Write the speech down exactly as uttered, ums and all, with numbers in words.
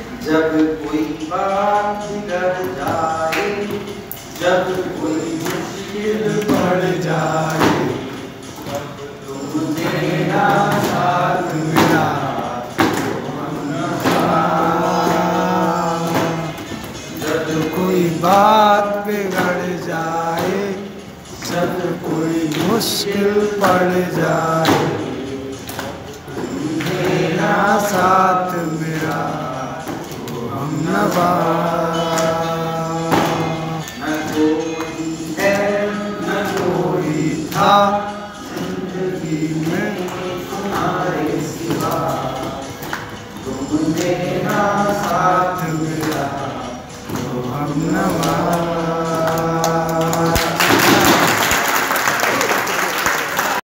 जब कोई बात बिगड़ जाए, जब कोई मुश्किल पड़ जाए, तब तुम देना साथ मेरा, जब कोई बात बिगड़ जाए, जब कोई मुश्किल पड़ जाए, तुम देना साथ मेरा तो हमनवा। न कोई है न कोई था जिंदगी में तुम्हारे सिवा, तुम देना साथ